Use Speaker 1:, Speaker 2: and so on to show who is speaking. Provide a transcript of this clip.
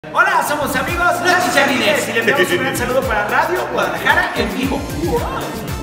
Speaker 1: Hola, somos amigos Los Chicharrines y le enviamos un gran saludo para Radio Guadalajara en vivo.